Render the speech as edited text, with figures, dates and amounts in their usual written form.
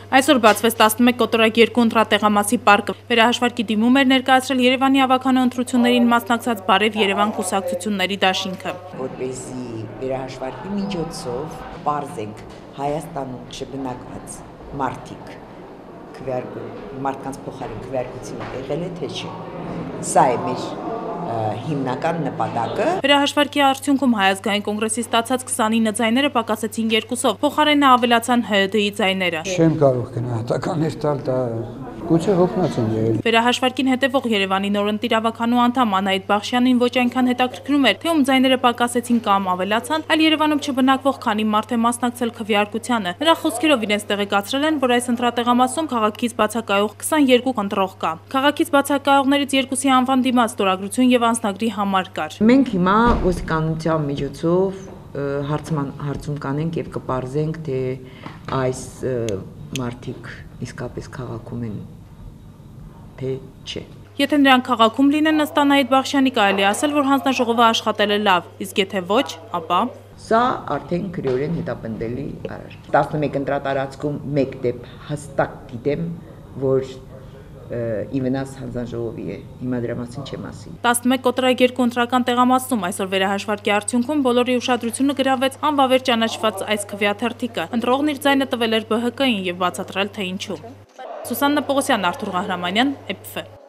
Այսօր բացվեց 11 կոտորակ 2 ընտրատեղամասի պարկը։ Վերահաշվարկի դիմում էր ներկայացրել Երևանի ավագանո ընտրություններին մասնակցած Բարև Երևան կուսակցությունների դաշինքը։ Որպեսզի վերահաշվարկի միջոցով պարզենք Հայաստանում չբնակված մարդկանց փոխարեն քվեարկությունը եղել է թե չէ։ Սա է մեր հիմնական նպատակը։ Վերահաշվարկի արդյունքում Հայ ազգային կոնգրեսի ստացած 29 ձայները պակասեցին 2-ով, փոխարենը ավելացան ՀՅԴ-ի ձայները։ Չեմ կարող գնահատականներ տալ, դա գուցե հոգնած են եղել։ Վերահաշվարկին հետևող Երևանի նորընտիր ավագանո անդամ Անահիտ Բախշյանին ոչ այնքան հետաքրքրում էր, թե ում ձայները պակասեցին կամ ավելացան, այլ Երևանում չբնակվող քանի մարդ է մասնակցել քվեարկությանը։ Նրա խոսքերով իրենց տեղեկացրել են, որ այս ընտրատեղամասում քաղաքից բացակայող 22 ընտրող կա։ Քաղաքից բացակայողներից երկուսի անվան դիմաց ստորագրություն եւ անձնագրի համար կար։ Մենք հիմա ոստիկանության միջոցով հարցում կանենք եւ կպարզենք, թե այս մարդիկ իսկապես քաղաքում են թե չէ։ Եթե նրանք քաղաքում լինեն, ըստ Անահիտ Բախշյանի կարելի ասել, որ հանձնաժողովը աշխատել է լավ, իսկ եթե ոչ, ապա սա արդեն քրեորեն հետապնդելի արարք։ 11 ընտրատարածքում մեկ դեպ հստակ գիտեմ, որ իվնաս հանձնաժողովի է, հիմա դրա մասին չեմ ասի։ 11 կոտորակ 2 ընտրական տեղամասում այսօր վերահաշվարկի արդյունքում բոլորի ուշադրությունը գրավեց անվավեր ճանաչված այս քվեաթերթիկը։ Ընտրողն իր ձայնը տվել էր ԲՀԿ-ին եւ բացատրել, թե ինչու։ Սուսաննա Պողոսյան, Արթուր Ղահրամանյան, EPF։